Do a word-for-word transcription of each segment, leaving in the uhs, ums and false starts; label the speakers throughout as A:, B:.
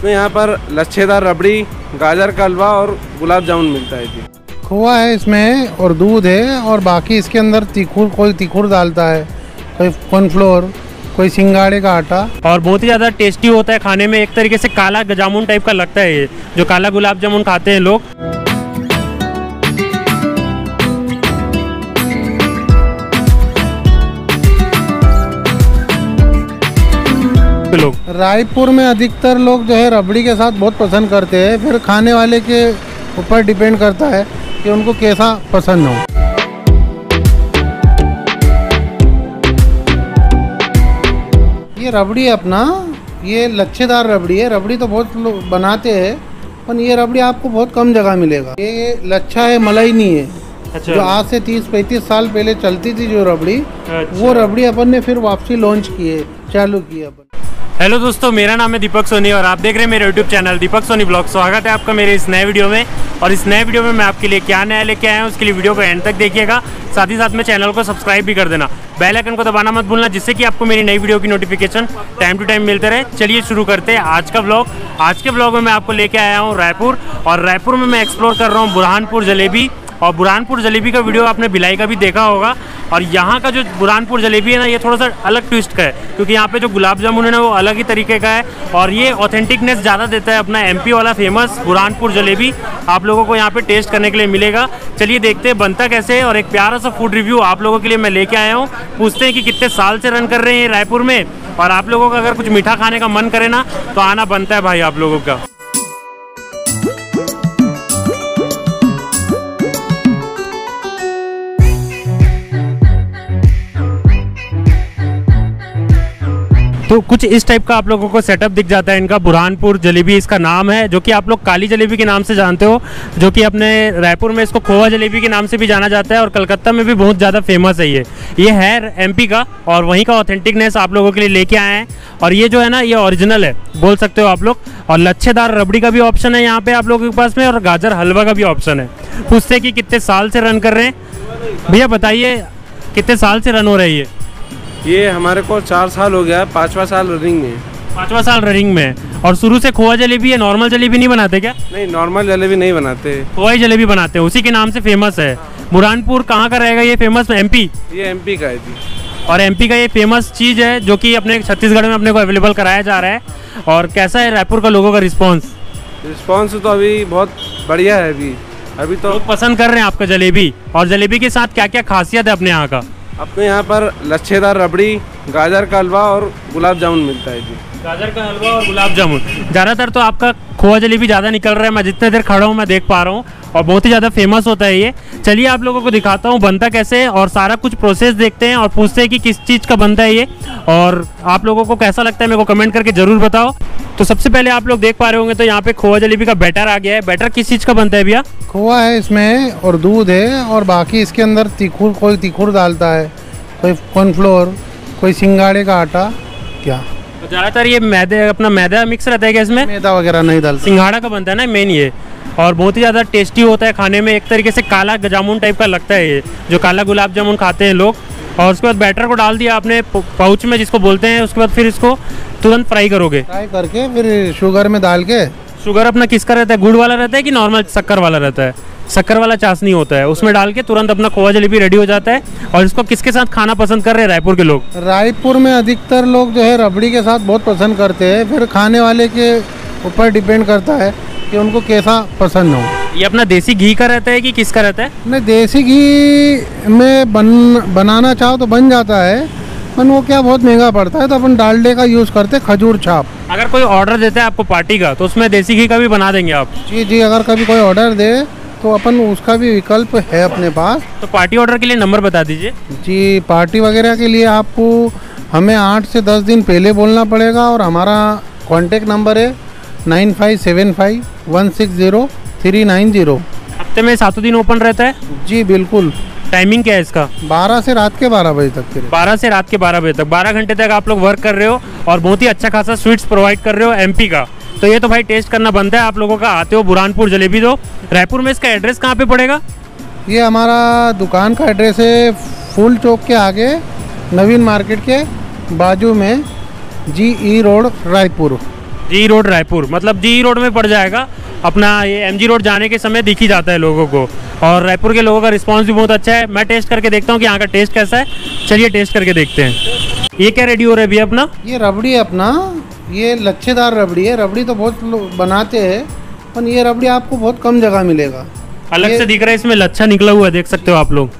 A: अपने यहाँ पर लच्छेदार रबड़ी, गाजर का हलवा और गुलाब जामुन मिलता है जी।
B: खोआ है इसमें और दूध है और बाकी इसके अंदर तिखुर, कोई तिखुर डालता है, कोई कॉर्नफ्लोर, कोई सिंगाड़े का आटा।
C: और बहुत ही ज़्यादा टेस्टी होता है खाने में, एक तरीके से काला जामुन टाइप का लगता है ये, जो काला गुलाब जामुन खाते हैं लोग। लोग
B: रायपुर में अधिकतर लोग जो है रबड़ी के साथ बहुत पसंद करते हैं, फिर खाने वाले के ऊपर डिपेंड करता है कि उनको कैसा पसंद हो। ये रबड़ी है अपना, ये लच्छेदार रबड़ी है। रबड़ी तो बहुत लोग बनाते हैं, पर ये रबड़ी आपको बहुत कम जगह मिलेगा। ये लच्छा है, मलाई नहीं है। अच्छा। जो आज से तीस पैंतीस साल पहले चलती थी जो रबड़ी, अच्छा। वो रबड़ी अपन ने फिर वापसी लॉन्च की है, चालू की है अपन।
C: हेलो दोस्तों, मेरा नाम है दीपक सोनी और आप देख रहे हैं मेरे YouTube channel Deepak Soni blog. स्वागत है आपका मेरे इस नए वीडियो में। और इस नए वीडियो में मैं आपके लिए क्या नया लेके आया हूँ, उसके लिए वीडियो को एंड तक देखिएगा। साथ ही साथ में चैनल को सब्सक्राइब भी कर देना, बेल आइकन को दबाना मत भूलना, जिससे कि आपको मेरी नई वीडियो की नोटिफिकेशन टाइम टू टाइम मिलते रहे। चलिए शुरू करते हैं आज का ब्लॉग। आज के ब्लॉग में मैं आपको लेके आया हूँ रायपुर, और रायपुर में मैं एक्सप्लोर कर रहा हूँ बुरहानपुर जलेबी। और बुरहानपुर जलेबी का वीडियो आपने भिलाई का भी देखा होगा। और यहाँ का जो बुरहानपुर जलेबी है ना, ये थोड़ा सा अलग ट्विस्ट का है, क्योंकि यहाँ पे जो गुलाब जामुन है ना वो अलग ही तरीके का है, और ये ऑथेंटिकनेस ज़्यादा देता है। अपना एमपी वाला फेमस बुरहानपुर जलेबी आप लोगों को यहाँ पे टेस्ट करने के लिए मिलेगा। चलिए देखते हैं बनता कैसे है, और एक प्यारा सा फूड रिव्यू आप लोगों के लिए मैं लेके आया हूँ। पूछते हैं कि कितने साल से रन कर रहे हैं रायपुर में, और आप लोगों का अगर कुछ मीठा खाने का मन करे ना तो आना बनता है भाई आप लोगों का। तो कुछ इस टाइप का आप लोगों को सेटअप दिख जाता है इनका। बुरहानपुर जलेबी इसका नाम है, जो कि आप लोग काली जलेबी के नाम से जानते हो, जो कि अपने रायपुर में इसको खोवा जलेबी के नाम से भी जाना जाता है, और कलकत्ता में भी बहुत ज़्यादा फेमस है ये ये है एमपी का, और वहीं का ऑथेंटिकनेस आप लोगों के लिए लेके आए हैं। और ये जो है ना, ये ओरिजिनल है बोल सकते हो आप लोग। और लच्छेदार रबड़ी का भी ऑप्शन है यहाँ पे आप लोगों के पास में, और गाजर हलवा का भी ऑप्शन है। पूछते कि कितने साल से रन कर रहे हैं भैया, बताइए कितने साल से रन हो रही है?
A: ये हमारे को चार साल हो गया है, पाँचवा साल रनिंग में।
C: पाँचवा साल रनिंग में। और शुरू से खोआ जलेबी है, नॉर्मल जलेबी नहीं बनाते क्या?
A: नहीं, नॉर्मल जलेबी नहीं बनाते,
C: खोआ जलेबी बनाते हैं, उसी के नाम से फेमस है। बुरहानपुर कहाँ का रहेगा ये फेमस? एमपी।
A: ये एमपी का है जी।
C: और एमपी का ये फेमस चीज़ है, जो कि अपने छत्तीसगढ़ में अपने को अवेलेबल कराया जा रहा है। और कैसा है रायपुर का लोगों का रिस्पॉन्स?
A: रिस्पॉन्स तो अभी बहुत बढ़िया है। अभी अभी तो
C: लोग पसंद कर रहे हैं आपका जलेबी। और जलेबी के साथ क्या क्या खासियत है अपने यहाँ का?
A: अपने यहाँ पर लच्छेदार रबड़ी, गाजर का हलवा और गुलाब जामुन मिलता है जी।
C: गाजर का हलवा और गुलाब जामुन। ज़्यादातर तो आपका खोआ जलेबी ज़्यादा निकल रहा है, मैं जितने देर खड़ा हूँ मैं देख पा रहा हूँ, और बहुत ही ज़्यादा फेमस होता है ये। चलिए आप लोगों को दिखाता हूँ बनता कैसे है, और सारा कुछ प्रोसेस देखते हैं, और पूछते हैं कि किस चीज़ का बनता है ये, और आप लोगों को कैसा लगता है मेरे को कमेंट करके ज़रूर बताओ। तो सबसे पहले आप लोग देख पा रहे होंगे तो यहाँ पे खोआ जलेबी का बैटर आ गया है। बैटर किस चीज़ का बनता है भैया?
B: खोआ है इसमें और दूध है, और बाकी इसके अंदर तिखुर, कोई तिखुर डालता है, कोई कॉर्नफ्लोर, कोई सिंगाड़े का आटा। क्या
C: तो ज़्यादातर ये मैदे अपना मैदा मिक्स रहता है क्या इसमें?
B: मैदा वगैरह नहीं डालता,
C: सिंघाड़ा का बनता है ना मेन ये। और बहुत ही ज़्यादा टेस्टी होता है खाने में, एक तरीके से काला जामुन टाइप का लगता है ये, जो काला गुलाब जामुन खाते हैं लोग। और उसके बाद बैटर को डाल दिया आपने पाउच में, जिसको बोलते हैं। उसके बाद फिर इसको तुरंत फ्राई करोगे?
B: फ्राई करके फिर शुगर में डाल के।
C: शुगर अपना किसका रहता है? गुड़ वाला रहता है कि नॉर्मल शक्कर वाला रहता है? शक्कर वाला चाशनी होता है, उसमें डाल के तुरंत अपना खोआ जलेबी रेडी हो जाता है। और इसको किसके साथ खाना पसंद कर रहे हैं रायपुर के लोग?
B: रायपुर में अधिकतर लोग जो है रबड़ी के साथ बहुत पसंद करते हैं, फिर खाने वाले के ऊपर डिपेंड करता है कि उनको कैसा पसंद हो।
C: ये अपना देसी घी का रहता है कि किसका रहता है?
B: नहीं, देसी घी में बन बनाना चाहो तो बन जाता है, पर वो क्या बहुत महंगा पड़ता है, तो अपन डालडे का यूज़ करते हैं, खजूर छाप।
C: अगर कोई ऑर्डर देता है आपको पार्टी का, तो उसमें देसी घी का भी बना देंगे आप?
B: जी जी, अगर कभी कोई ऑर्डर दे तो अपन उसका भी विकल्प है अपने पास।
C: तो पार्टी ऑर्डर के लिए नंबर बता दीजिए।
B: जी, पार्टी वगैरह के लिए आपको हमें आठ से दस दिन पहले बोलना पड़ेगा, और हमारा कॉन्टेक्ट नंबर है nine five seven five one six zero three nine zero.
C: हफ्ते में सातों दिन ओपन रहता है?
B: जी बिल्कुल।
C: टाइमिंग क्या है इसका?
B: बारह से रात के बारह बजे तक। फिर
C: बारह से रात के बारह बजे तक, बारह घंटे तक आप लोग वर्क कर रहे हो, और बहुत ही अच्छा खासा स्वीट्स प्रोवाइड कर रहे हो एमपी का। तो ये तो भाई टेस्ट करना बनता है आप लोगों का। आते हो बुरहानपुर जलेबी दो। रायपुर में इसका एड्रेस कहाँ पे पड़ेगा?
B: ये हमारा दुकान का एड्रेस है फूल चौक के आगे, नवीन मार्केट के बाजू में, G E road, Raipur.
C: G road Raipur, मतलब जी रोड में पड़ जाएगा अपना। ये एमजी रोड जाने के समय दिख ही जाता है लोगों को। और रायपुर के लोगों का रिस्पांस भी बहुत अच्छा है। मैं टेस्ट करके देखता हूँ कि यहाँ का टेस्ट कैसा है। चलिए टेस्ट करके देखते हैं। ये क्या रेडी हो रहा है भैया अपना?
B: ये रबड़ी है अपना, ये लच्छेदार रबड़ी है। रबड़ी तो बहुत लोग बनाते हैं, पर ये रबड़ी आपको बहुत कम जगह मिलेगा।
C: अलग से दिख रहा है, इसमें लच्छा निकला हुआ है, देख सकते हो आप लोग।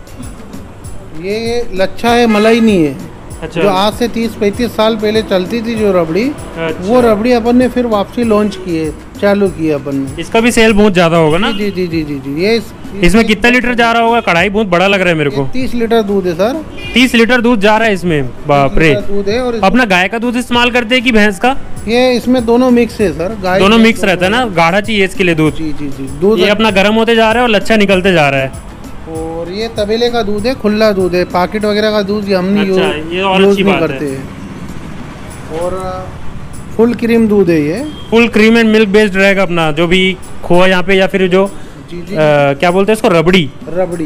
B: ये लच्छा है, मलाई नहीं है।
C: अच्छा।
B: जो आज से तीस पैंतीस साल पहले चलती थी जो रबड़ी,
C: अच्छा।
B: वो रबड़ी अपन ने फिर वापसी लॉन्च की है, चालू की है अपन ने।
C: इसका भी सेल बहुत ज्यादा होगा ना?
B: जी जी जी जी जी। ये इस,
C: इसमें कितना लीटर जा रहा होगा? कढ़ाई बहुत बड़ा लग रहा है मेरे को।
B: तीस लीटर दूध है सर।
C: तीस लीटर दूध जा रहा है इसमें, बाप रे।
B: दूध है। और
C: अपना गाय का दूध इस्तेमाल करते हैं कि भैंस का?
B: ये इसमें दोनों मिक्स है सर। गाय
C: दोनों मिक्स रहता है ना, गाढ़ा चाहिए इसके लिए दूध।
B: जी जी जी। दूध
C: ये अपना गर्म होते जा रहा है और लच्छा निकलते जा रहा है।
B: और ये तबेले का दूध है, खुला दूध है। पैकेट वगैरह का दूध ये हम नहीं
C: अच्छा,
B: यूज
C: ये और
B: यूज
C: अच्छी
B: नहीं
C: बात
B: करते हैं। और फुल क्रीम दूध है ये।
C: Full cream and milk based रहेगा अपना जो भी खोआ यहाँ पे, या फिर जो
B: जी जी।
C: आ, क्या बोलते हैं इसको, रबड़ी।
B: रबड़ी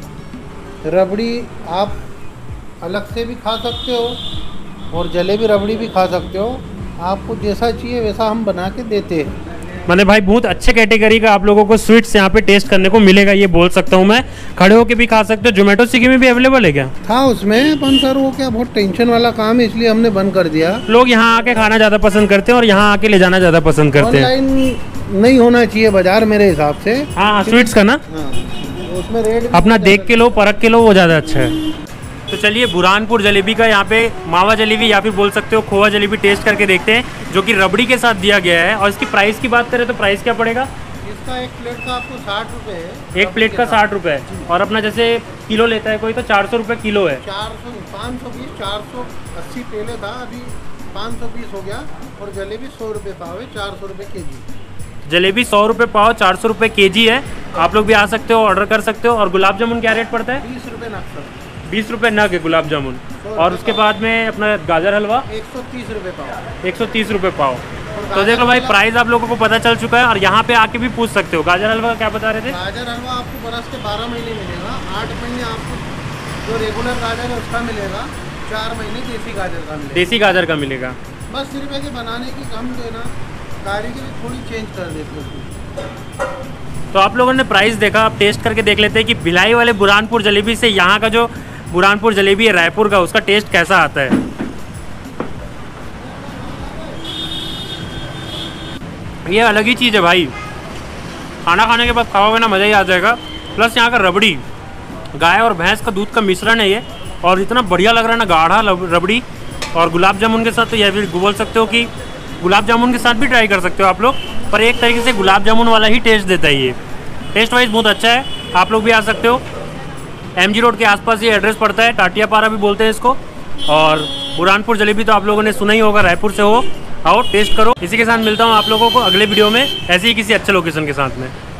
B: रबड़ी आप अलग से भी खा सकते हो और जलेबी रबड़ी भी खा सकते हो। आपको जैसा चाहिए वैसा हम बना के देते हैं।
C: मैंने भाई बहुत अच्छे कैटेगरी का आप लोगों को स्वीट्स यहाँ पे टेस्ट करने को मिलेगा, ये बोल सकता हूँ मैं। खड़े होके भी खा सकते हो। जोमेटो स्विगी में भी अवेलेबल है क्या?
B: था उसमें, पर सर वो क्या बहुत टेंशन वाला काम है, इसलिए हमने बंद कर दिया।
C: लोग यहाँ आके खाना ज़्यादा पसंद करते हैं और यहाँ आके ले जाना ज़्यादा पसंद करते हैं।
B: ऑनलाइन नहीं होना चाहिए बाजार मेरे हिसाब से।
C: हाँ हाँ, स्वीट्स का ना,
B: हाँ, उसमें रेट
C: अपना देख के लो, परख के लो, वो ज़्यादा अच्छा है। तो चलिए बुरहानपुर जलेबी का यहाँ पे मावा जलेबी या फिर बोल सकते हो खोआ जलेबी टेस्ट करके देखते हैं, जो कि रबड़ी के साथ दिया गया है। और इसकी प्राइस की बात करें तो प्राइस क्या पड़ेगा?
B: इसका एक प्लेट का आपको साठ रुपये है।
C: एक प्लेट का साठ रुपये, और अपना जैसे किलो लेता है कोई तो चार सौ रुपये किलो है।
B: चार सौ पाँच सौ बीस चार सौ अस्सी पहले था, अभी पाँच सौ बीस हो गया। और जलेबी सौ रुपये पाव है, चार सौ रुपये के जी।
C: जलेबी सौ रुपये पाव, चार सौ रुपये के जी है। आप लोग भी आ सकते हो, ऑर्डर कर सकते हो। और गुलाब जामुन क्या रेट पड़ता है?
B: बीस रुपये नक्सर।
C: बीस रुपये नग है गुलाब जामुन। और उसके बाद में अपना गाजर हलवा
B: एक सौ तीस रुपये पाव।
C: एक सौ तीस रुपये पाव। तो देख लो भाई, प्राइस आप लोगों को पता चल चुका है। और यहाँ पे आके भी पूछ सकते हो। गाजर हलवा क्या बता रहे थे?
B: गाजर हलवा आपको बरस के बारह महीने मिलेगा। आठ महीने आपको जो रेगुलर गाजर है उसका मिलेगा। चार महीने देसी गाजर का मिलेगा।
C: देसी गाजर का मिलेगा।
B: बस सिर्फ है कि बनाने की कम देना, कारीगरी थोड़ी चेंज कर देते हैं।
C: तो आप लोगों ने प्राइस देखा, आप टेस्ट करके देख लेते हैं कि भिलाई वाले बुरहानपुर जलेबी से यहाँ का जो बुरहानपुर जलेबी है रायपुर का, उसका टेस्ट कैसा आता है। ये अलग ही चीज़ है भाई। खाना खाने के बाद खाओगे ना, मज़ा ही आ जाएगा। प्लस यहाँ का रबड़ी, गाय और भैंस का दूध का मिश्रण है ये, और इतना बढ़िया लग रहा है ना, गाढ़ा रबड़ी। और गुलाब जामुन के साथ तो यह भी बोल सकते हो कि गुलाब जामुन के साथ भी ट्राई कर सकते हो आप लोग, पर एक तरीके से गुलाब जामुन वाला ही टेस्ट देता है ये। टेस्ट वाइज बहुत अच्छा है, आप लोग भी आ सकते हो। एमजी रोड के आसपास ये एड्रेस पड़ता है, टाटियापारा भी बोलते हैं इसको। और बुरहानपुर जलेबी तो आप लोगों ने सुना ही होगा, रायपुर से हो, आओ टेस्ट करो। इसी के साथ मिलता हूँ आप लोगों को अगले वीडियो में, ऐसे ही किसी अच्छे लोकेशन के साथ में।